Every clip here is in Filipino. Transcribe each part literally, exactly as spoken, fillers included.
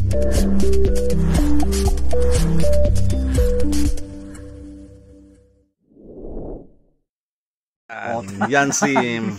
Um, yan si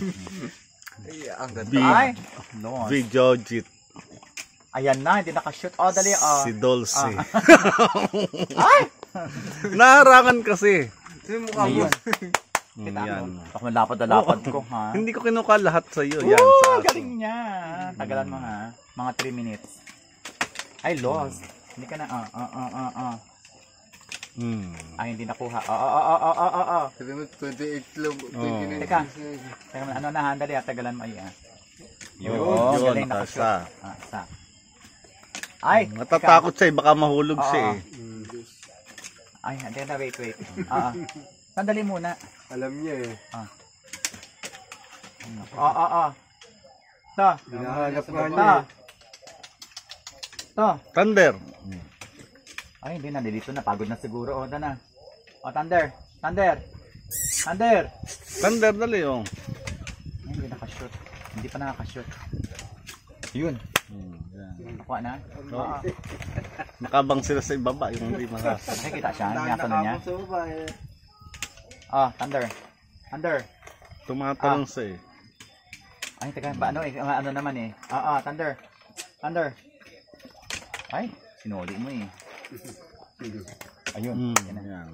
Ay, Video Jit. ayan na, hindi nakashoot. Oh, dali. Oh. Si Dolce. Ah. Ay! Naharangan kasi. Sino mukha mo? Kita Yan. mo. Ako malapad na lapad ko, ha? Hindi ko kinuha lahat sa iyo. Yan. Oo, Sa akin. galing niya. Tagalan mo, ha? Mga three minutes. Ay, lost. Hindi ka na, ah, ah, ah, ah, ah. Hmm. Ay, hindi nakuha. Ah, ah, ah, ah, ah, ah, ah. Sabi mo, twenty-eight lang. twenty-nine. Teka. Teka mo, ano na, ha? Dali, ah, tagalan mo, ay, ah. Yun, Yun, yun, galing, nakasa. nakashoot. Ah, sa. Ay, Natatakot siya, eh, baka mahulog Oo. siya eh. Ay, hindi na, wait, wait. Ah, ah. Sandali muna. Alam niya eh. Ah, ah, ah, ah. To. Hinahanap nga To. niya eh. To. Thunder. Ay, hindi na. Dito na. Pagod na siguro. O, ito na. O, thunder. Thunder. Thunder. Thunder, dali oh. Ay, hindi nakashoot. Hindi pa nakakashoot. Yun. Hmm, yan. Nakuha na. Oo. Nakabang sila sa ibaba, yung hindi makas. Nakikita siya. Niyakano niya. Ah, thunder. Thunder. Tumatalong siya eh. Ay, teka. Ba, ano eh. Ano naman eh. Ah, ah. Thunder. Thunder. Ay, sinuli mo eh. Ayun. Hmm, Yan na. yan.